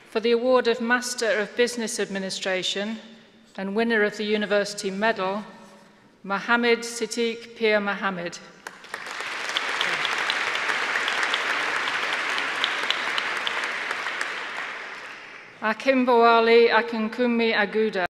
For the award of Master of Business Administration and winner of the University Medal, Mohammed SITHEEQUE Pir Mohammed. Akimboali Akinkumi Aguda.